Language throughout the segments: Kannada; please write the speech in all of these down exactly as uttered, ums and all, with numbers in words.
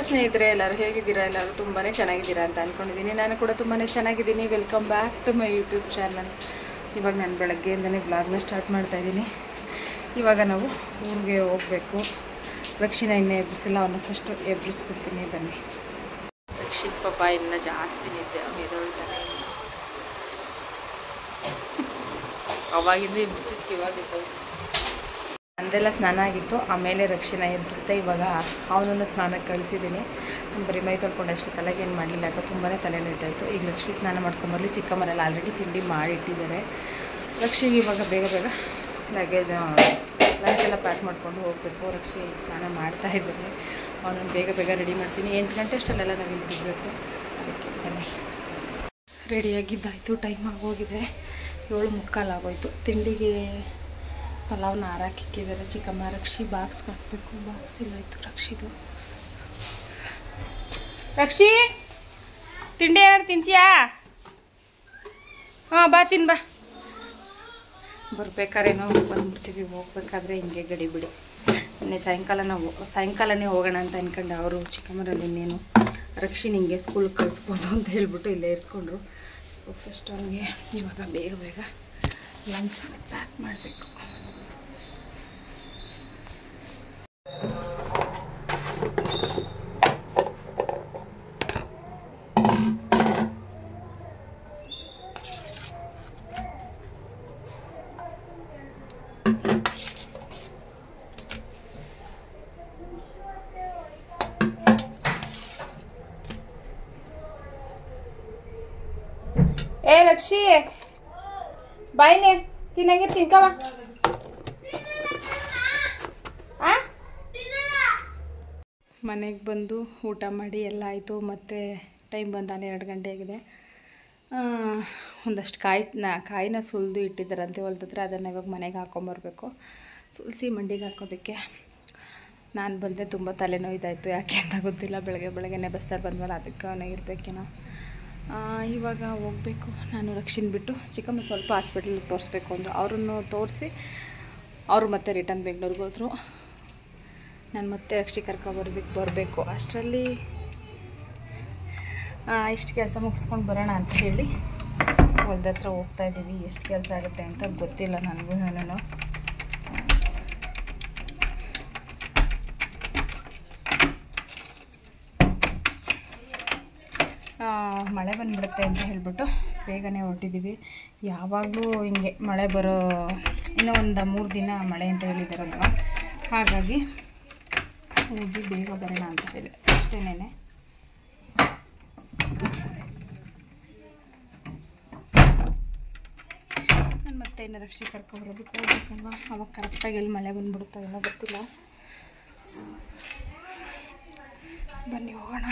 ಸ್ನೇಹಿತರೆ, ಎಲ್ಲರೂ ಹೇಗಿದ್ದೀರಾ? ಎಲ್ಲರೂ ತುಂಬಾ ಚೆನ್ನಾಗಿದ್ದೀರಾ ಅಂತ ಅಂದ್ಕೊಂಡಿದ್ದೀನಿ. ನಾನು ಕೂಡ ತುಂಬಾ ಚೆನ್ನಾಗಿದ್ದೀನಿ. Welcome back to my YouTube channel. ಇವಾಗ ನಾನು ಬೆಳಗ್ಗೆಯಿಂದಲೇ ಬ್ಲಾಗ್ನ ಸ್ಟಾರ್ಟ್ ಮಾಡ್ತಾಯಿದ್ದೀನಿ. ಇವಾಗ ನಾವು ಊರಿಗೆ ಹೋಗಬೇಕು. ರಕ್ಷಿನ ಇನ್ನೂ ಎಬ್ಬಿಸಿಲ್ಲ, ಅವನ್ನ ಫಸ್ಟು ಎಬ್ಬಿಸ್ಬಿಡ್ತೀನಿ. ಬನ್ನಿ. ರಕ್ಷಿತ್ ಪಾಪ ಇನ್ನು ಜಾಸ್ತಿ ನಿದ್ದೆ, ಅವನು ಎದೊಳ್ತಾನೆ. ಅವಾಗಿಂದ ಎಬ್ಬಿಸಿದ್ಕೆ ಇವಾಗ ಎದ್ದೋಯ್ತು. ನಂದೆಲ್ಲ ಸ್ನಾನ ಆಗಿತ್ತು, ಆಮೇಲೆ ರಕ್ಷಿನ ಎಬ್ಬಿಸ್ದೆ. ಇವಾಗ ಅವನನ್ನು ಸ್ನಾನಕ್ಕೆ ಕಳಿಸಿದ್ದೀನಿ. ನಾನು ಬರೀ ಮೈ ತೊಳ್ಕೊಂಡು ಅಷ್ಟು ತಲೆಗೇನು ಮಾಡಲಿಲ್ಲ, ಯಾಕೆ ತುಂಬಾ ತಲೆ ನೋಯ್ತಾಯಿತ್ತು. ಈಗ ರಕ್ಷಿ ಸ್ನಾನ ಮಾಡ್ಕೊಂಬರಲಿ. ಚಿಕ್ಕಮ್ಮನೆಲ್ಲ ಆಲ್ರೆಡಿ ತಿಂಡಿ ಮಾಡಿಟ್ಟಿದ್ದಾರೆ. ರಕ್ಷಿಗೆ ಇವಾಗ ಬೇಗ ಬೇಗ ಲಗೇಜ್ ಲಂಚೆಲ್ಲ ಪ್ಯಾಕ್ ಮಾಡ್ಕೊಂಡು ಹೋಗಬೇಕು. ರಕ್ಷಿ ಸ್ನಾನ ಮಾಡ್ತಾ ಇದ್ದೇನೆ. ಅವನನ್ನು ಬೇಗ ಬೇಗ ರೆಡಿ ಮಾಡ್ತೀನಿ. ಎಂಟು ಗಂಟೆ ಅಷ್ಟಲ್ಲೆಲ್ಲ ನಾವು ಇಲ್ಲಿ ಬಿಡಬೇಕು. ಅದಕ್ಕೆ ಬನ್ನಿ. ರೆಡಿಯಾಗಿದ್ದಾಯಿತು, ಟೈಮ್ ಆಗೋಗಿದೆ. ಏಳು ಮುಕ್ಕಾಲು ಆಗೋಯ್ತು. ತಿಂಡಿಗೆ ಪಲಾವ್ನ ಹಾರಾಕಿಕ್ಕಿದ್ದಾರೆ ಚಿಕ್ಕಮ್ಮ. ರಕ್ಷಿ ಬಾಕ್ಸ್ಗೆ ಹಾಕಬೇಕು. ಬಾಕ್ಸ್ ಇಲ್ಲ ಆಯಿತು ರಕ್ಷಿದು. ರಕ್ಷಿ, ತಿಂಡಿ ಏನಾರು ತಿಂತೀಯಾ? ಹಾಂ, ಬಾ ತಿನ್ ಬಾ. ಬರ್ಬೇಕಾದ್ರೇನೋ ಬಂದ್ಬಿಡ್ತೀವಿ, ಹೋಗ್ಬೇಕಾದ್ರೆ ಹಿಂಗೆ ಗಡಿ ಬಿಡಿ. ಮೊನ್ನೆ ಸಾಯಂಕಾಲ ನಾವು ಸಾಯಂಕಾಲನೇ ಹೋಗೋಣ ಅಂತ ಅಂದ್ಕೊಂಡು ಅವರು ಚಿಕ್ಕಮ್ಮರಲ್ಲಿ ಇನ್ನೇನು ರಕ್ಷಿ ನಿಂಗೆ ಸ್ಕೂಲ್ಗೆ ಕಳಿಸ್ಬೋದು ಅಂತ ಹೇಳ್ಬಿಟ್ಟು ಇಲ್ಲೇ ಇರ್ಸ್ಕೊಂಡ್ರು. ಫಸ್ಟ್ ಅವ್ನಿಗೆ ಇವಾಗ ಬೇಗ ಬೇಗ ಲಂಚ್ ಪ್ಯಾಕ್ ಮಾಡಬೇಕು. ಏ ರಕ್ಷಿ, ಬಾಯ್ನೆ ತಿನ್ನಾಗೆ ತಿನ್ಕವ. ಮನೆಗೆ ಬಂದು ಊಟ ಮಾಡಿ ಎಲ್ಲ ಆಯಿತು. ಮತ್ತು ಟೈಮ್ ಬಂದು ಹನ್ನೆರಡು ಗಂಟೆ ಆಗಿದೆ. ಒಂದಷ್ಟು ಕಾಯಿ ಕಾಯಿನ ಸುಲಿದು ಇಟ್ಟಿದ್ದಾರಂತೆ ಹೊಲ್ದತ್ರ. ಅದನ್ನು ಇವಾಗ ಮನೆಗೆ ಹಾಕೊಂಬರ್ಬೇಕು. ಸುಲಿಸಿ ಮಂಡಿಗೆ ಹಾಕೋದಕ್ಕೆ. ನಾನು ಬಂದೆ, ತುಂಬ ತಲೆನೋಯ್ದಾಯಿತು. ಯಾಕೆ ಅಂತ ಗೊತ್ತಿಲ್ಲ. ಬೆಳಗ್ಗೆ ಬೆಳಗ್ಗೆನೆ ಬಸ್ಸಲ್ಲಿ ಬಂದ್ಮೇಲೆ ಅದಕ್ಕೆ ಅವನೇ ಇರಬೇಕೇನೋ. ಇವಾಗ ಹೋಗಬೇಕು. ನಾನು ರಕ್ಷಿನ ಬಿಟ್ಟು ಚಿಕ್ಕಮ್ಮ ಸ್ವಲ್ಪ ಹಾಸ್ಪಿಟ್ಲಿಗೆ ತೋರಿಸ್ಬೇಕು ಅಂದರು. ಅವ್ರನ್ನು ತೋರಿಸಿ ಅವರು ಮತ್ತೆ ರಿಟರ್ನ್ ಬೆಂಗಳೂರಿಗೆ ಹೋದರು. ನಾನು ಮತ್ತೆ ರಕ್ಷಿ ಕರ್ಕೊಬರ್ಬೇಕು ಬರಬೇಕು. ಅಷ್ಟರಲ್ಲಿ ಇಷ್ಟು ಕೆಲಸ ಮುಗಿಸ್ಕೊಂಡು ಬರೋಣ ಅಂತ ಹೇಳಿ ಹೊಲ್ದ ಹತ್ರ ಹೋಗ್ತಾಯಿದ್ದೀವಿ. ಎಷ್ಟು ಕೆಲಸ ಆಗುತ್ತೆ ಅಂತ ಗೊತ್ತಿಲ್ಲ ನನಗೂ. ನಾನು ಮಳೆ ಬಂದುಬಿಡುತ್ತೆ ಅಂತ ಹೇಳಿಬಿಟ್ಟು ಬೇಗನೆ ಹೊರಟಿದ್ದೀವಿ. ಯಾವಾಗಲೂ ಹಿಂಗೆ ಮಳೆ ಬರೋ ಇನ್ನೂ ಒಂದು ಮೂರು ದಿನ ಮಳೆ ಅಂತ ಹೇಳಿದಾರಲ್ವ, ಹಾಗಾಗಿ ಹೋಗಿ ಬೇಗ ಬರೋಣ ಅಂತ ಹೇಳಿ ಅಷ್ಟೇನೆ. ನಾನು ಮತ್ತೆ ಇನ್ನು ರಕ್ಷಿ ಕರ್ಕೊಬರೋದಕ್ಕೆ ಹೋಗ್ಬೇಕಲ್ವ. ಅವಾಗ ಕರೆಕ್ಟಾಗಿ ಎಲ್ಲಿ ಮಳೆ ಬಂದುಬಿಡುತ್ತೋ ಏನೋ ಗೊತ್ತಿಲ್ಲ. ಬನ್ನಿ ಹೋಗೋಣ.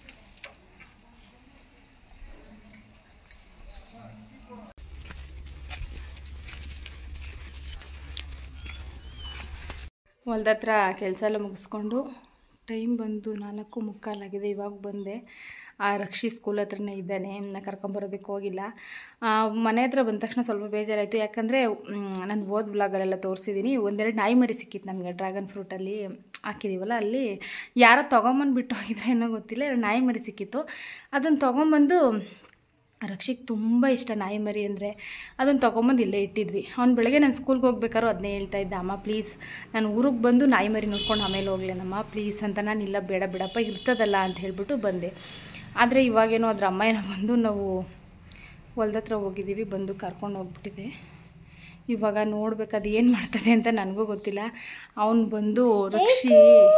ಹೊಲ್ದ ಹತ್ರ ಕೆಲಸ ಎಲ್ಲ ಮುಗಿಸ್ಕೊಂಡು ಟೈಮ್ ಬಂದು ನಾಲ್ಕು ಮುಕ್ಕಾಲಾಗಿದೆ. ಇವಾಗ ಬಂದೆ. ಆ ರಕ್ಷಿ ಸ್ಕೂಲ್ ಹತ್ರನೇ ಇದ್ದಾನೆ. ಇನ್ನು ಕರ್ಕೊಂಬರೋದಕ್ಕೆ ಹೋಗಿಲ್ಲ. ಮನೆ ಹತ್ರ ಬಂದ ತಕ್ಷಣ ಸ್ವಲ್ಪ ಬೇಜಾರಾಯಿತು. ಯಾಕಂದರೆ ನಾನು ಓದ್ ಬ್ಲಾಗಲ್ಲೆಲ್ಲ ತೋರಿಸಿದ್ದೀನಿ. ಒಂದೆರಡು ನಾಯಿ ಮರಿ ಸಿಕ್ಕಿತ್ತು ನಮಗೆ. ಡ್ರ್ಯಾಗನ್ ಫ್ರೂಟಲ್ಲಿ ಹಾಕಿದ್ದೀವಲ್ಲ, ಅಲ್ಲಿ ಯಾರೋ ತೊಗೊಂಬಂದು ಹೋಗಿದ್ರೆ ಏನೋ ಗೊತ್ತಿಲ್ಲ. ಎರಡು ನಾಯಿ ಮರಿ ಸಿಕ್ಕಿತ್ತು. ಅದನ್ನು ತೊಗೊಂಬಂದು ರಕ್ಷಿಗೆ ತುಂಬ ಇಷ್ಟ ನಾಯಿ ಮರಿ ಅಂದರೆ. ಅದನ್ನು ತೊಗೊಂಬಂದು ಇಲ್ಲೇ ಇಟ್ಟಿದ್ವಿ. ಅವ್ನು ಬೆಳಗ್ಗೆ ನಾನು ಸ್ಕೂಲ್ಗೆ ಹೋಗ್ಬೇಕಾದ್ರೂ ಅದನ್ನೇ ಹೇಳ್ತಾ ಇದ್ದ, ಅಮ್ಮ ಪ್ಲೀಸ್ ನಾನು ಊರಿಗೆ ಬಂದು ನಾಯಿ ಮರಿ ನೋಡ್ಕೊಂಡು ಆಮೇಲೆ ಹೋಗ್ಲೇನಮ್ಮ ಪ್ಲೀಸ್ ಅಂತ. ನಾನು ಇಲ್ಲ ಬೇಡ ಬಿಡಪ್ಪ ಇರ್ತದಲ್ಲ ಅಂತ ಹೇಳ್ಬಿಟ್ಟು ಬಂದೆ. ಆದರೆ ಇವಾಗೇನೋ ಅದ್ರ ಅಮ್ಮ ಏನೋ ಬಂದು ನಾವು ಹೊಲ್ದ ಹತ್ರ ಹೋಗಿದ್ದೀವಿ, ಬಂದು ಕರ್ಕೊಂಡು ಹೋಗ್ಬಿಟ್ಟಿದೆ. ಇವಾಗ ನೋಡ್ಬೇಕು ಅದು ಏನು ಮಾಡ್ತದೆ ಅಂತ ನನಗೂ ಗೊತ್ತಿಲ್ಲ. ಅವನು ಬಂದು ರಕ್ಷಿ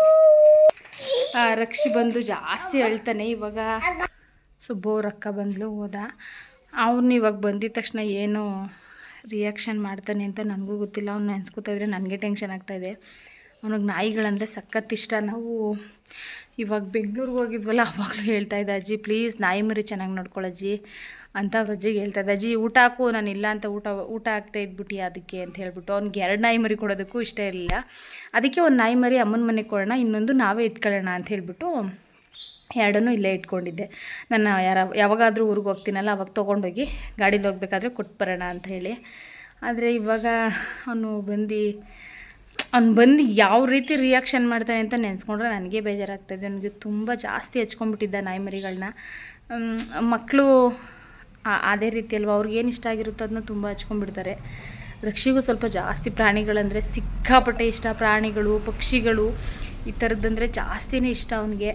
ರಕ್ಷಿ ಬಂದು ಜಾಸ್ತಿ ಅಳ್ತಾನೆ. ಇವಾಗ ಸುಬ್ಬವ್ರಕ್ಕ ಬಂದಳು, ಹೋದ. ಅವನು ಇವಾಗ ಬಂದಿದ್ದ ತಕ್ಷಣ ಏನು ರಿಯಾಕ್ಷನ್ ಮಾಡ್ತಾನೆ ಅಂತ ನನಗೂ ಗೊತ್ತಿಲ್ಲ. ಅವ್ನು ನೆನೆಸ್ಕೊತಾ ಇದ್ರೆ ನನಗೆ ಟೆನ್ಷನ್ ಆಗ್ತಾಯಿದೆ. ಅವನಿಗೆ ನಾಯಿಗಳಂದರೆ ಸಖತ್ ಇಷ್ಟ. ನಾವು ಇವಾಗ ಬೆಂಗಳೂರಿಗೆ ಹೋಗಿದ್ವಲ್ಲ, ಅವಾಗಲೂ ಹೇಳ್ತಾಯಿದ್ದ, ಅಜ್ಜಿ ಪ್ಲೀಸ್ ನಾಯಿ ಮರಿ ಚೆನ್ನಾಗಿ ನೋಡ್ಕೊಳ್ಳಜ್ಜಿ ಅಂತ ಅವ್ರ ಅಜ್ಜಿಗೆ ಹೇಳ್ತಾಯಿದ್ದ. ಅಜ್ಜಿ ಊಟ ಹಾಕು, ನಾನು ಇಲ್ಲ ಅಂತ ಊಟ ಊಟ ಹಾಕ್ತಾ ಇದ್ಬಿಟ್ಟು ಅದಕ್ಕೆ ಅಂತ ಹೇಳ್ಬಿಟ್ಟು. ಅವ್ನಿಗೆ ಎರಡು ನಾಯಿ ಮರಿ ಕೊಡೋದಕ್ಕೂ ಇಷ್ಟ ಇರಲಿಲ್ಲ. ಅದಕ್ಕೆ ಒಂದು ನಾಯಿ ಮರಿ ಅಮ್ಮನ ಮನೆಗೆ ಕೊಡೋಣ, ಇನ್ನೊಂದು ನಾವೇ ಇಟ್ಕೊಳ್ಳೋಣ ಅಂತ ಹೇಳ್ಬಿಟ್ಟು ಎರಡನ್ನೂ ಇಲ್ಲೇ ಇಟ್ಕೊಂಡಿದ್ದೆ. ನಾನು ಯಾರ ಯಾವಾಗಾದರೂ ಊರಿಗೆ ಹೋಗ್ತೀನಲ್ಲ ಅವಾಗ ತೊಗೊಂಡೋಗಿ ಗಾಡೀಲಿ ಹೋಗ್ಬೇಕಾದ್ರೆ ಕೊಟ್ಟು ಬರೋಣ ಅಂತ ಹೇಳಿ. ಆದರೆ ಇವಾಗ ಅವನು ಬಂದು ಅವ್ನು ಬಂದು ಯಾವ ರೀತಿ ರಿಯಾಕ್ಷನ್ ಮಾಡ್ತಾನೆ ಅಂತ ನೆನೆಸ್ಕೊಂಡ್ರೆ ನನಗೆ ಬೇಜಾರಾಗ್ತಾಯಿದೆ. ನನಗೆ ತುಂಬ ಜಾಸ್ತಿ ಹಚ್ಕೊಂಡ್ಬಿಟ್ಟಿದ್ದ ನಾಯಿ ಮರಿಗಳನ್ನ. ಮಕ್ಕಳು ಅದೇ ರೀತಿ ಅಲ್ವ, ಅವ್ರಿಗೇನು ಇಷ್ಟ ಆಗಿರುತ್ತೋ ಅದನ್ನ ತುಂಬ ಹಚ್ಕೊಂಡ್ಬಿಡ್ತಾರೆ. ರಕ್ಷಿಗೂ ಸ್ವಲ್ಪ ಜಾಸ್ತಿ ಪ್ರಾಣಿಗಳಂದರೆ ಸಿಕ್ಕಾಪಟ್ಟೆ ಇಷ್ಟ. ಪ್ರಾಣಿಗಳು, ಪಕ್ಷಿಗಳು ಈ ಥರದ್ದಂದರೆ ಜಾಸ್ತಿನೇ ಇಷ್ಟ ಅವನಿಗೆ.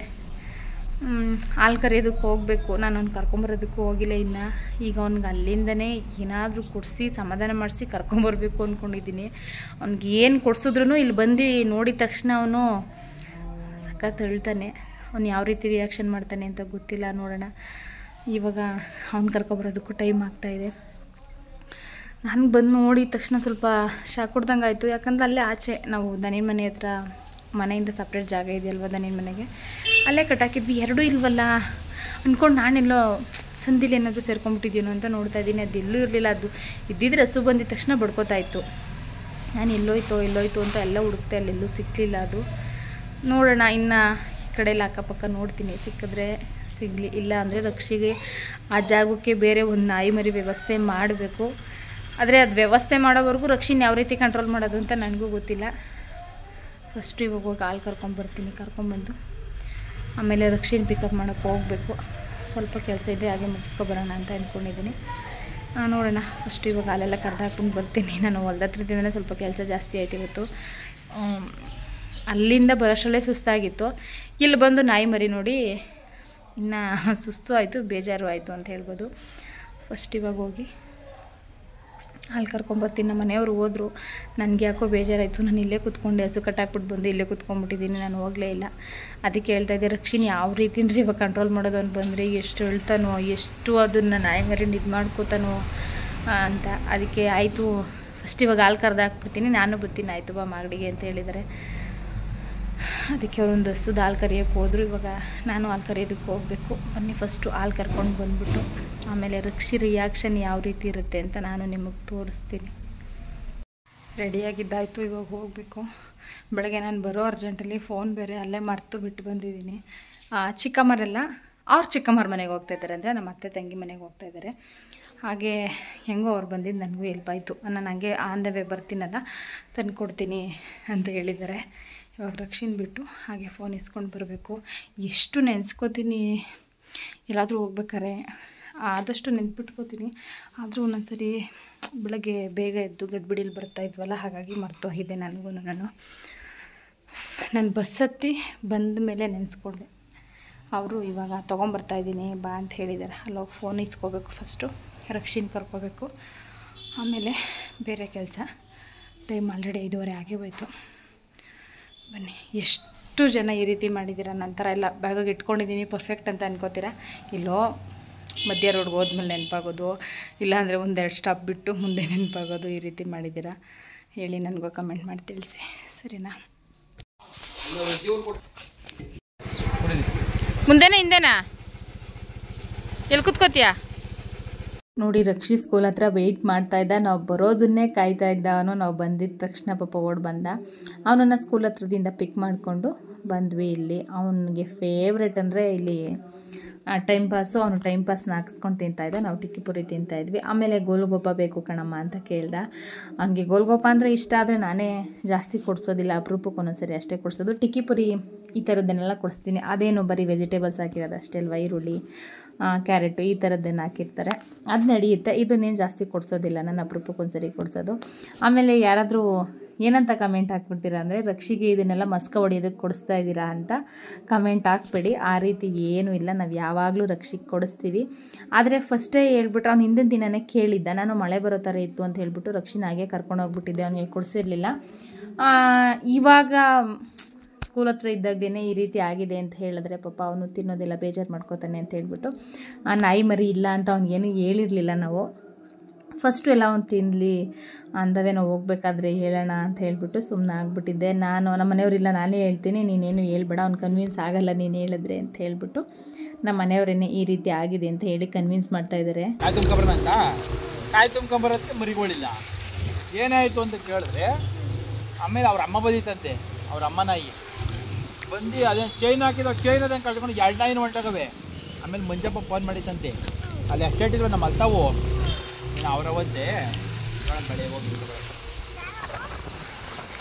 ಹಾಲು ಕರೆಯೋದಕ್ಕೆ ಹೋಗಬೇಕು, ನಾನು ಅವ್ನು ಕರ್ಕೊಂಬರೋದಕ್ಕೂ ಹೋಗಿಲ್ಲ ಇನ್ನು. ಈಗ ಅವ್ನಿಗೆ ಅಲ್ಲಿಂದನೇ ಏನಾದರೂ ಕೊಡಿಸಿ ಸಮಾಧಾನ ಮಾಡಿಸಿ ಕರ್ಕೊಂಬರ್ಬೇಕು ಅಂದ್ಕೊಂಡಿದ್ದೀನಿ. ಅವ್ನಿಗೆ ಏನು ಕೊಡಿಸಿದ್ರೂ ಇಲ್ಲಿ ಬಂದು ನೋಡಿದ ತಕ್ಷಣ ಅವನು ಸಖತ್ ಹೇಳ್ತಾನೆ. ಅವ್ನು ಯಾವ ರೀತಿ ರಿಯಾಕ್ಷನ್ ಮಾಡ್ತಾನೆ ಅಂತ ಗೊತ್ತಿಲ್ಲ, ನೋಡೋಣ. ಇವಾಗ ಅವ್ನು ಕರ್ಕೊಬರೋದಕ್ಕೂ ಟೈಮ್ ಆಗ್ತಾಯಿದೆ. ನನಗೆ ಬಂದು ನೋಡಿದ ತಕ್ಷಣ ಸ್ವಲ್ಪ ಶಾಕ್ ಕೊಡ್ದಂಗೆ ಆಯಿತು. ಯಾಕಂದ್ರೆ ಅಲ್ಲೇ ಆಚೆ ನಾವು ದನಿನ ಮನೆ ಹತ್ರ ಮನೆಯಿಂದ ಸಪ್ರೇಟ್ ಜಾಗ ಇದೆಯಲ್ವ ದನಿನ ಮನೆಗೆ, ಅಲ್ಲೇ ಕಟ್ಟಾಕಿದ್ವಿ. ಎರಡೂ ಇಲ್ವಲ್ಲ ಅಂದ್ಕೊಂಡು ನಾನೆಲ್ಲೋ ಸಂದಿಲಿ ಏನಾದರೂ ಸೇರ್ಕೊಂಡ್ಬಿಟ್ಟಿದ್ದೀನೋ ಅಂತ ನೋಡ್ತಾ ಇದ್ದೀನಿ. ಅದು ಎಲ್ಲೂ ಇರಲಿಲ್ಲ. ಅದು ಇದ್ದಿದ್ರೆ ಹಸು ಬಂದಿದ ತಕ್ಷಣ ಬಡ್ಕೋತಾ ಇತ್ತು. ನಾನು ಎಲ್ಲೋಯ್ತೋ ಎಲ್ಲೋಯ್ತು ಅಂತ ಎಲ್ಲ ಹುಡುಕ್ತೆ, ಅಲ್ಲೆಲ್ಲೂ ಸಿಕ್ಕಲಿಲ್ಲ ಅದು. ನೋಡೋಣ, ಇನ್ನು ಈ ಕಡೆಯಲ್ಲಿ ಅಕ್ಕಪಕ್ಕ ನೋಡ್ತೀನಿ, ಸಿಕ್ಕಿದ್ರೆ ಸಿಗಲಿ, ಇಲ್ಲ ಅಂದರೆ ರಕ್ಷಿಗೆ ಆ ಜಾಗಕ್ಕೆ ಬೇರೆ ಒಂದು ನಾಯಿ ಮರಿ ವ್ಯವಸ್ಥೆ ಮಾಡಬೇಕು. ಆದರೆ ಅದು ವ್ಯವಸ್ಥೆ ಮಾಡೋವರೆಗೂ ರಕ್ಷಿನ ಯಾವ ರೀತಿ ಕಂಟ್ರೋಲ್ ಮಾಡೋದು ಅಂತ ನನಗೂ ಗೊತ್ತಿಲ್ಲ. ಫಸ್ಟು ಇವಾಗ ಹೋಗಿ ಹಾಲು ಕರ್ಕೊಂಬರ್ತೀನಿ. ಕರ್ಕೊಂಬಂದು ಆಮೇಲೆ ರಕ್ಷಿನ ಪಿಕಪ್ ಮಾಡೋಕ್ಕೆ ಹೋಗಬೇಕು. ಸ್ವಲ್ಪ ಕೆಲಸ ಇದೆ, ಹಾಗೆ ಮುಗಿಸ್ಕೊಬರೋಣ ಅಂತ ಅಂದ್ಕೊಂಡಿದ್ದೀನಿ. ನೋಡೋಣ, ಫಸ್ಟು ಇವಾಗ ಹಾಲೆಲ್ಲ ಕರೆದಾಕ್ಕೊಂಡು ಬರ್ತೀನಿ. ನಾನು ಹೊಲ್ದ ಹತ್ರದಿಂದಲೇ ಸ್ವಲ್ಪ ಕೆಲಸ ಜಾಸ್ತಿ ಆಯ್ತು ಇವತ್ತು. ಅಲ್ಲಿಂದ ಬರೋಷ್ಟರಲ್ಲೇ ಸುಸ್ತಾಗಿತ್ತು. ಇಲ್ಲಿ ಬಂದು ನಾಯಿ ಮರಿ ನೋಡಿ ಇನ್ನು ಸುಸ್ತು ಆಯಿತು, ಬೇಜಾರು ಆಯಿತು ಅಂತ ಹೇಳ್ಬೋದು. ಫಸ್ಟ್ ಇವಾಗ ಹೋಗಿ ಹಾಲು ಕರ್ಕೊಂಬರ್ತೀನಿ. ನಮ್ಮ ಮನೆಯವರು ಹೋದರು. ನನಗೆ ಯಾಕೋ ಬೇಜಾರಾಯಿತು. ನಾನು ಇಲ್ಲೇ ಕೂತ್ಕೊಂಡೆ, ಹಸು ಕಟ್ಟಾಕ್ಬಿಟ್ಟು ಬಂದು ಇಲ್ಲೇ ಕೂತ್ಕೊಂಡ್ಬಿಟ್ಟಿದ್ದೀನಿ. ನಾನು ಹೋಗಲೇ ಇಲ್ಲ. ಅದಕ್ಕೆ ಹೇಳ್ತಾ ಇದ್ದೆ, ರಕ್ಷಿನ ಯಾವ ರೀತಿ ಅಂದರೆ ಇವಾಗ ಕಂಟ್ರೋಲ್ ಮಾಡೋದು ಅಂತ ಬಂದರೆ ಎಷ್ಟು ಹೇಳ್ತಾನೋ, ಎಷ್ಟು ಅದನ್ನು ನಾಯಿ ಮರಿನ ಇದು ಮಾಡ್ಕೋತಾನೋ ಅಂತ. ಅದಕ್ಕೆ ಆಯಿತು, ಫಸ್ಟ್ ಇವಾಗ ಹಾಲು ಕರೆದಾಕ್ಬಿಡ್ತೀನಿ, ನಾನು ಬರ್ತೀನಿ ಆಯಿತು ಬಾ ಮಾಗಡಿಗೆ ಅಂತ ಹೇಳಿದ್ದಾರೆ. ಅದಕ್ಕೆ ಅವರೊಂದು ಹಸುದು ಹಾಲು ಕರಿಯೋಕ್ಕೆ ಹೋದರು. ಇವಾಗ ನಾನು ಹಾಲು ಕರಿಯೋದಕ್ಕೆ ಹೋಗಬೇಕು. ಬನ್ನಿ, ಫಸ್ಟು ಹಾಲು ಕರ್ಕೊಂಡು ಬಂದುಬಿಟ್ಟು ಆಮೇಲೆ ರಕ್ಷಿ ರಿಯಾಕ್ಷನ್ ಯಾವ ರೀತಿ ಇರುತ್ತೆ ಅಂತ ನಾನು ನಿಮಗೆ ತೋರಿಸ್ತೀನಿ. ರೆಡಿಯಾಗಿದ್ದಾಯಿತು, ಇವಾಗ ಹೋಗಬೇಕು. ಬೆಳಗ್ಗೆ ನಾನು ಬರೋ ಅರ್ಜೆಂಟಲ್ಲಿ ಫೋನ್ ಬೇರೆ ಅಲ್ಲೇ ಮರೆತು ಬಿಟ್ಟು ಬಂದಿದ್ದೀನಿ. ಚಿಕ್ಕಮ್ಮರೆಲ್ಲ ಅವ್ರ ಚಿಕ್ಕಮ್ಮರ ಮನೆಗೆ ಹೋಗ್ತಾಯಿದ್ದಾರೆ, ಅಂದರೆ ನಮ್ಮ ಅತ್ತೆ ತಂಗಿ ಮನೆಗೆ ಹೋಗ್ತಾಯಿದ್ದಾರೆ. ಹಾಗೆ ಹೆಂಗೋ ಅವ್ರು ಬಂದಿದ್ದು ನನಗೂ ಹೆಲ್ಪ್ ಆಯಿತು. ನಾನು ಹಂಗೆ ಆನ್ ದ ವೇ ಬರ್ತೀನಲ್ಲ, ತಂದು ಕೊಡ್ತೀನಿ ಅಂತ ಹೇಳಿದ್ದಾರೆ. ಇವಾಗ ರಕ್ಷಿನ ಬಿಟ್ಟು ಹಾಗೆ ಫೋನ್ ಇಸ್ಕೊಂಡು ಬರಬೇಕು. ಎಷ್ಟು ನೆನೆಸ್ಕೋತೀನಿ ಎಲ್ಲಾದರೂ ಹೋಗ್ಬೇಕಾರೆ, ಆದಷ್ಟು ನೆನ್ಪಿಟ್ಕೋತೀನಿ. ಆದರೂ ಒಂದೊಂದು ಸರಿ ಬೆಳಗ್ಗೆ ಬೇಗ ಎದ್ದು ಗಡ್ಬಿಡಿಲಿ ಬರ್ತಾಯಿದ್ವಲ್ಲ, ಹಾಗಾಗಿ ಮರ್ತೋಗಿದೆ ನನಗೂ. ನಾನು ನಾನು ಬಸ್ ಹತ್ತಿ ಬಂದ ಮೇಲೆ ನೆನೆಸ್ಕೊಂಡೆ. ಅವರು ಇವಾಗ ತೊಗೊಂಬರ್ತಾಯಿದ್ದೀನಿ ಬಾ ಅಂತ ಹೇಳಿದ್ದಾರೆ. ಅಲ್ಲೋಗಿ ಫೋನ್ ಇಸ್ಕೋಬೇಕು, ಫಸ್ಟು ರಕ್ಷಿನ ಕರ್ಕೋಬೇಕು, ಆಮೇಲೆ ಬೇರೆ ಕೆಲಸ. ಟೈಮ್ ಆಲ್ರೆಡಿ ಐದೂವರೆ ಆಗೇ ಹೋಯ್ತು. ಬನ್ನಿ, ಎಷ್ಟು ಜನ ಈ ರೀತಿ ಮಾಡಿದ್ದೀರಾ ನಂತರ ಎಲ್ಲ ಬ್ಯಾಗಾಗಿ ಇಟ್ಕೊಂಡಿದ್ದೀನಿ ಪರ್ಫೆಕ್ಟ್ ಅಂತ ಅನ್ಕೋತೀರಾ. ಇಲ್ಲೋ ಮಧ್ಯ ರೋಡ್ಗೆ ಹೋದ್ಮೇಲೆ ನೆನಪಾಗೋದು, ಇಲ್ಲಾಂದರೆ ಒಂದೆರಡು ಸ್ಟಾಪ್ ಬಿಟ್ಟು ಮುಂದೆ ನೆನಪಾಗೋದು, ಈ ರೀತಿ ಮಾಡಿದ್ದೀರಾ ಹೇಳಿ ನನಗೂ ಕಮೆಂಟ್ ಮಾಡಿ ತಿಳಿಸಿ, ಸರಿನಾ? ಮುಂದೆನಾ ಹಿಂದೆನಾ ಎಲ್ಲಿ ಕೂತ್ಕೋತೀಯಾ? ನೋಡಿ, ರಕ್ಷಿ ಸ್ಕೂಲ್ ಹತ್ರ ವೆಯ್ಟ್ ಮಾಡ್ತಾ ಇದ್ದ. ನಾವು ಬರೋದನ್ನೇ ಕಾಯ್ತಾ ಇದ್ದ ಅವನು. ನಾವು ಬಂದಿದ್ದ ತಕ್ಷಣ ಪಾಪ ಓಡ್ ಬಂದ. ಅವನನ್ನು ಸ್ಕೂಲ್ ಹತ್ರದಿಂದ ಪಿಕ್ ಮಾಡಿಕೊಂಡು ಬಂದ್ವಿ. ಇಲ್ಲಿ ಅವನಿಗೆ ಫೇವ್ರೆಟ್ ಅಂದರೆ ಇಲ್ಲಿ ಟೈಮ್ ಪಾಸು. ಅವನು ಟೈಮ್ ಪಾಸ್ನ ಹಾಕ್ಸ್ಕೊಂಡು ತಿಂತಾಯಿದ್ದ. ನಾವು ಟಿಕ್ಕಿಪುರಿ ತಿಂತಾಯಿದ್ವಿ. ಆಮೇಲೆ ಗೋಲ್ಗೊಪ್ಪ ಬೇಕು ಕಣಮ್ಮ ಅಂತ ಕೇಳ್ದ. ಅವನಿಗೆ ಗೋಲ್ಗೊಪ್ಪ ಅಂದರೆ ಇಷ್ಟ, ಆದರೆ ನಾನೇ ಜಾಸ್ತಿ ಕೊಡಿಸೋದಿಲ್ಲ, ಅಪರೂಪಕ್ಕೆ ಒಂದೊಂದ್ಸರಿ ಅಷ್ಟೇ ಕೊಡಿಸೋದು. ಟಿಕ್ಕಿಪುರಿ ಈ ಥರದ್ದನ್ನೆಲ್ಲ ಕೊಡಿಸ್ತೀನಿ. ಅದೇನು ಬರೀ ವೆಜಿಟೇಬಲ್ಸ್ ಹಾಕಿರೋದು ಅಷ್ಟೇ ಅಲ್ವಾ, ಈರುಳ್ಳಿ, ಕ್ಯಾರೆಟು ಈ ಥರದ್ದನ್ನು ಹಾಕಿರ್ತಾರೆ, ಅದು ನಡೆಯುತ್ತೆ. ಇದನ್ನೇನು ಜಾಸ್ತಿ ಕೊಡಿಸೋದಿಲ್ಲ, ನಾನು ಅಪರೂಪಕ್ಕೆ ಒಂದ್ಸರಿ ಕೊಡಿಸೋದು. ಆಮೇಲೆ ಯಾರಾದರೂ ಏನಂತ ಕಮೆಂಟ್ ಹಾಕ್ಬಿಡ್ತೀರಾ ಅಂದರೆ, ರಕ್ಷಿಗೆ ಇದನ್ನೆಲ್ಲ ಮಸ್ಕ ಹೊಡಿಯೋದಕ್ಕೆ ಕೊಡಿಸ್ತಾ ಇದ್ದೀರಾ ಅಂತ ಕಮೆಂಟ್ ಹಾಕ್ಬೇಡಿ. ಆ ರೀತಿ ಏನೂ ಇಲ್ಲ, ನಾವು ಯಾವಾಗಲೂ ರಕ್ಷಿಗೆ ಕೊಡಿಸ್ತೀವಿ. ಆದರೆ ಫಸ್ಟೇ ಹೇಳ್ಬಿಟ್ರೆ, ಅವ್ನು ಹಿಂದಿನ ದಿನವೇ ಕೇಳಿದ್ದ. ನಾನು ಮಳೆ ಬರೋ ಥರ ಇತ್ತು ಅಂತ ಹೇಳ್ಬಿಟ್ಟು ರಕ್ಷಿನ ಹಾಗೆ ಕರ್ಕೊಂಡೋಗ್ಬಿಟ್ಟಿದ್ದೆ, ಅವನಿಗೆ ಕೊಡಿಸಿರ್ಲಿಲ್ಲ. ಇವಾಗ ಸ್ಕೂಲ್ ಹತ್ರ ಇದ್ದಾಗಲೇ ಈ ರೀತಿ ಆಗಿದೆ ಅಂತ ಹೇಳಿದ್ರೆ ಪಾಪ ಅವನು ತಿನ್ನೋದೆಲ್ಲ ಬೇಜಾರು ಮಾಡ್ಕೋತಾನೆ ಅಂತ ಹೇಳ್ಬಿಟ್ಟು ಆ ನಾಯಿ ಮರಿ ಇಲ್ಲ ಅಂತ ಅವ್ನಿಗೇನು ಹೇಳಿರಲಿಲ್ಲ ನಾವು. ಫಸ್ಟು ಎಲ್ಲ ಅವ್ನು ತಿನ್ನಲಿ ಅಂದವೇ ನಾವು ಹೋಗ್ಬೇಕಾದ್ರೆ ಹೇಳೋಣ ಅಂತ ಹೇಳ್ಬಿಟ್ಟು ಸುಮ್ಮನೆ ಆಗ್ಬಿಟ್ಟಿದ್ದೆ. ನಾನು ನಮ್ಮ ಮನೆಯವರಿಲ್ಲ, ನಾನೇ ಹೇಳ್ತೀನಿ, ನೀನೇನು ಹೇಳ್ಬೇಡ, ಅವ್ನು ಕನ್ವಿನ್ಸ್ ಆಗಲ್ಲ ನೀನು ಹೇಳಿದ್ರೆ ಅಂತ ಹೇಳ್ಬಿಟ್ಟು ನಮ್ಮ ಮನೆಯವರೇನೆ ಈ ರೀತಿ ಆಗಿದೆ ಅಂತ ಹೇಳಿ ಕನ್ವಿನ್ಸ್ ಮಾಡ್ತಾ ಇದ್ದಾರೆ. ಕಾಯಿ ತುಂಬ್ಕೊಂಬರಂತ ಕಾಯಿ ತುಂಬ್ಕೊಂಬರತ್ತೆ ಮರಿಗಳಿಲ್ಲ, ಏನಾಯಿತು ಅಂತ ಕೇಳಿದ್ರೆ ಆಮೇಲೆ ಅವ್ರ ಅಮ್ಮ ಬಂದಿತ್ತಂತೆ, ಅವ್ರ ಅಮ್ಮ ನಾಯಿ ಬಂದು ಅದೇನು ಚೈನ್ ಹಾಕಿದ ಚೈನ್ ಅದಂಗೆ ಕಳ್ಕೊಂಡು ಎರಡು ನಾಯಿನ ಹೊಂಟಾಗವೆ. ಆಮೇಲೆ ಮಂಜಪ್ಪ ಫೋನ್ ಮಾಡಿತ್ತಂತೆ, ಅಲ್ಲಿ ಎಸ್ಟೇಟ್ ಇಲ್ವ ನಮ್ಮ ಅಲ್ತಾವು, ನೀನು ಅವರವಂತೆ ಬೆಳೆ ಹೋಗಿ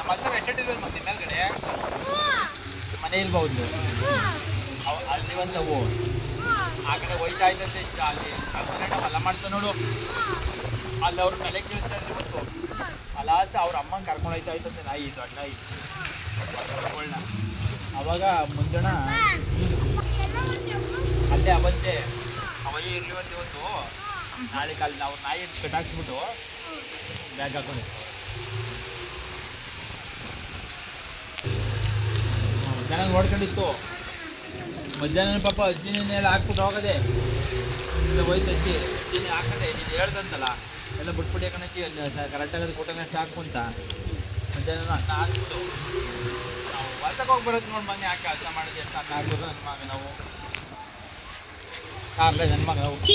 ನಮ್ಮ ಹತ್ರ ಎಷ್ಟಿದ್ವಿ ಮತ್ತೆ ಮೇಲ್ಗಡೆ ಮನೆ ಇರ್ಬೋದು ಅವು ಅಲ್ಲಿ ಒಂದು ಅವು ಆ ಕಡೆ ಹೋಯ್ತಾ ಇದ್ದಂತೆ ಇಷ್ಟ ಅಲ್ಲಿ ನಾವು ಅಲ್ಲ ಮಾಡ್ತಾ ನೋಡು ಅಲ್ಲಿ ಅವ್ರ ತಲೆ ಕೇಳಿಸ್ತಾ ಇದ್ರೆ ಗೊತ್ತು ಅಲಾಸ ಅವ್ರ ಅಮ್ಮನ ಕರ್ಕೊಂಡು ಹೋಯ್ತಾ ಇತ್ತಂತೆ ನಾಯಿ ದೊಡ್ಡ ನಾಯಿ ಒಳ್ಳ ಅವಾಗ ಮುಂದಣ ಅಲ್ಲೇ ಅವತ್ತೇ ಅವೇ ಇರ್ಲಿವತ್ತು ಇವತ್ತು ನಾಳೆ ಕಾಲ ನಾವು ನಾಯಿ ಕಟ್ಟಾಕ್ಸ್ಬಿಟ್ಟು ಬ್ಯಾಗ್ ಹಾಕೊಂಡು ಚೆನ್ನಾಗಿ ನೋಡ್ಕೊಂಡಿತ್ತು ಮಧ್ಯಾಹ್ನ ಪಾಪ ಅಜ್ಜಿನೆಲ್ಲ ಹಾಕ್ಬಿಟ್ಟು ಹೋಗದೆ ಇಲ್ಲ ಹೋಯ್ತು ಅಜ್ಜಿ ಅಜ್ಜಿನೇ ಹಾಕದೆ ನೀನು ಹೇಳ್ದಂತಲ್ಲ ಎಲ್ಲ ಬಿಟ್ಬಿಟ್ಟು ಯಾಕಣಚ್ಚಿ ಅಲ್ಲಿ ಕರೆಕ್ಟಾಗಿ ಕೊಟ್ಟನಷ್ಟು ಹಾಕ್ಕೊಂತ ಮಧ್ಯಾಹ್ನ ಅನ್ನ ಹಾಕ್ಬಿಟ್ಟು ನಾವು ಹೊಲ್ತಕ್ಕೆ ಹೋಗಿ ಬರೋದು ನೋಡಿ ಮೊನ್ನೆ ಯಾಕೆ ಕೆಲಸ ಮಾಡಿದೆ ಎಷ್ಟು ಅನ್ನ ಹಾಕ್ಬೇಕು ನನ್ನ ಮಗ ನಾವು ಕಾರ್ಲೆ ನನ್ನ ಮಗ ನಾವು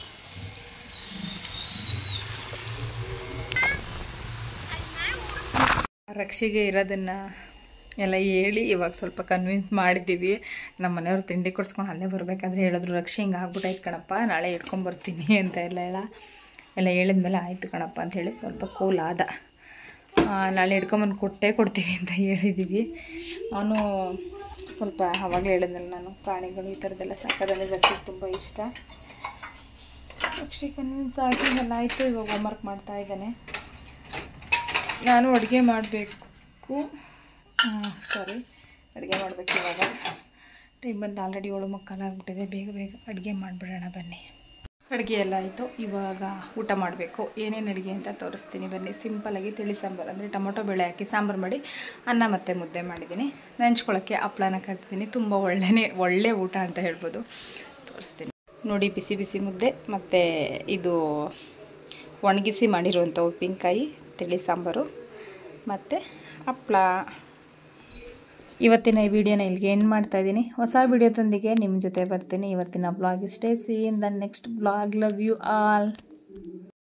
ರಕ್ಷೆಗೆ ಇರೋದನ್ನು ಎಲ್ಲ ಹೇಳಿ ಇವಾಗ ಸ್ವಲ್ಪ ಕನ್ವಿನ್ಸ್ ಮಾಡಿದ್ದೀವಿ. ನಮ್ಮ ಮನೆಯವ್ರು ತಿಂಡಿ ಕೊಡ್ಸ್ಕೊಂಡು ಅಲ್ಲೇ ಬರಬೇಕಾದ್ರೆ ಹೇಳಿದ್ರು ರಕ್ಷೆ ಹಿಂಗೆ ಆಗ್ಬಿಟ್ಟಾಯ್ತು ಕಣಪ್ಪ ನಾಳೆ ಇಟ್ಕೊಂಬರ್ತೀನಿ ಅಂತ ಎಲ್ಲ ಹೇಳ ಎಲ್ಲ ಹೇಳಿದ್ಮೇಲೆ ಆಯಿತು ಕಣಪ್ಪ ಅಂಥೇಳಿ ಸ್ವಲ್ಪ ಕೂಲ್ ಆದ. ನಾಳೆ ಹಿಡ್ಕೊಂಬಂದು ಕೊಟ್ಟೇ ಕೊಡ್ತೀವಿ ಅಂತ ಹೇಳಿದ್ದೀವಿ. ಅವನು ಸ್ವಲ್ಪ ಆವಾಗಲೇ ಹೇಳಿದ್ನಲ್ಲ ನಾನು ಪ್ರಾಣಿಗಳು ಈ ಥರದ್ದೆಲ್ಲ ಸಾಕೋದ್ರಲ್ಲಿ ರಕ್ಷೆಗೆ ತುಂಬ ಇಷ್ಟ. ರಕ್ಷೆ ಕನ್ವಿನ್ಸ್ ಆಗಿ ಎಲ್ಲ ಆಯಿತು. ಇವಾಗ ಹೋಮ್ವರ್ಕ್ ಮಾಡ್ತಾ ಇದ್ದಾನೆ. ನಾನು ಅಡುಗೆ ಮಾಡಬೇಕು ಸಾರಿ ಅಡುಗೆ ಮಾಡಬೇಕು ಇವಾಗ ಟೈಮ್ ಬಂದು ಆಲ್ರೆಡಿ ಏಳು ಮುಕ್ಕಾಲು ಆಗಿಬಿಟ್ಟಿದೆ. ಬೇಗ ಬೇಗ ಅಡುಗೆ ಮಾಡಿಬಿಡೋಣ ಬನ್ನಿ. ಅಡುಗೆ ಎಲ್ಲ ಆಯಿತು. ಇವಾಗ ಊಟ ಮಾಡಬೇಕು. ಏನೇನು ಅಡುಗೆ ಅಂತ ತೋರಿಸ್ತೀನಿ ಬನ್ನಿ. ಸಿಂಪಲಾಗಿ ತಿಳಿ ಸಾಂಬಾರು ಅಂದರೆ ಟೊಮೊಟೊ ಬೇಳೆ ಹಾಕಿ ಸಾಂಬಾರು ಮಾಡಿ ಅನ್ನ ಮತ್ತು ಮುದ್ದೆ ಮಾಡಿದ್ದೀನಿ. ನೆಂಚ್ಕೊಳ್ಳೋಕ್ಕೆ ಹಪ್ಳನ ಕರ್ತೀನಿ. ತುಂಬ ಒಳ್ಳೆಯೇ ಒಳ್ಳೆ ಊಟ ಅಂತ ಹೇಳ್ಬೋದು. ತೋರಿಸ್ತೀನಿ ನೋಡಿ. ಬಿಸಿ ಬಿಸಿ ಮುದ್ದೆ ಮತ್ತು ಇದು ಒಣಗಿಸಿ ಮಾಡಿರುವಂಥ ಉಪ್ಪಿನಕಾಯಿ ತಿಳಿ ಸಾಂಬಾರು ಮತ್ತು ಹಪ್ಪಳ. ಇವತ್ತಿನ ಈ ವಿಡಿಯೋನ ಇಲ್ಲಿಗೆ ಎಂಡ್ ಮಾಡ್ತಾಯಿದ್ದೀನಿ. ಹೊಸ ವಿಡಿಯೋದೊಂದಿಗೆ ನಿಮ್ಮ ಜೊತೆ ಬರ್ತೀನಿ. ಇವತ್ತಿನ ಬ್ಲಾಗ್ ಇಷ್ಟೇ. See in the next blog. Love you all.